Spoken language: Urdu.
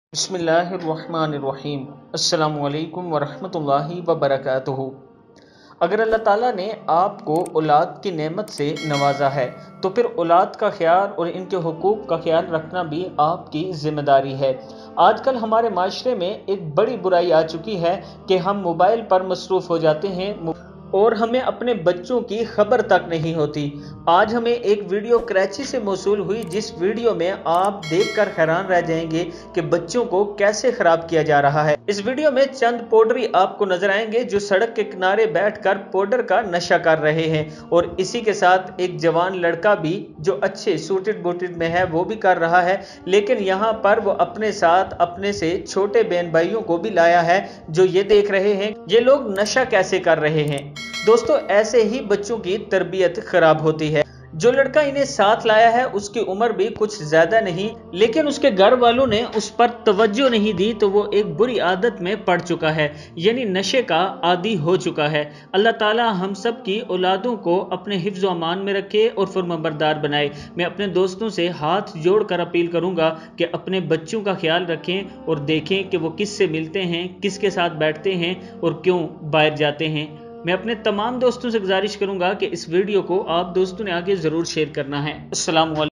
بسم اللہ الرحمن الرحیم۔ السلام علیکم ورحمۃ اللہ وبرکاتہ۔ اگر اللہ تعالیٰ نے آپ کو اولاد کی نعمت سے نوازا ہے تو پھر اولاد کا خیال اور ان کے حقوق کا خیال رکھنا بھی آپ کی ذمہ داری ہے۔ آج کل ہمارے معاشرے میں ایک بڑی برائی آ چکی ہے کہ ہم موبائل پر مصروف ہو جاتے ہیں اور ہمیں اپنے بچوں کی خبر تک نہیں ہوتی۔ آج ہمیں ایک ویڈیو کراچی سے موصول ہوئی، جس ویڈیو میں آپ دیکھ کر حیران رہ جائیں گے کہ بچوں کو کیسے خراب کیا جا رہا ہے۔ اس ویڈیو میں چند پوڈری آپ کو نظر آئیں گے جو سڑک کے کنارے بیٹھ کر پوڈر کا نشہ کر رہے ہیں، اور اسی کے ساتھ ایک جوان لڑکا بھی جو اچھے سوٹڈ بوٹڈ میں ہے وہ بھی کر رہا ہے، لیکن یہاں پر وہ اپنے ساتھ اپنے سے چھوٹے بہن بھائیوں کو بھی لایا ہے جو یہ دیکھ رہے ہیں یہ لوگ نشہ کیسے کر رہے ہیں۔ دوستو، ایسے ہی بچوں کی تربیت خراب ہوتی ہے۔ جو لڑکا انہیں ساتھ لایا ہے اس کی عمر بھی کچھ زیادہ نہیں، لیکن اس کے گھر والوں نے اس پر توجہ نہیں دی تو وہ ایک بری عادت میں پڑ چکا ہے، یعنی نشے کا عادی ہو چکا ہے۔ اللہ تعالی ہم سب کی اولادوں کو اپنے حفظ و امان میں رکھے اور فرمانبردار بنائے۔ میں اپنے دوستوں سے ہاتھ جوڑ کر اپیل کروں گا کہ اپنے بچوں کا خیال رکھیں اور دیکھیں کہ وہ کس سے ملتے ہیں، کس کے ساتھ بیٹھتے ہیں اور کیوں باہر جاتے ہیں۔ میں اپنے تمام دوستوں سے گزارش کروں گا کہ اس ویڈیو کو آپ دوستوں نے آگے ضرور شیئر کرنا ہے۔ السلام علیکم۔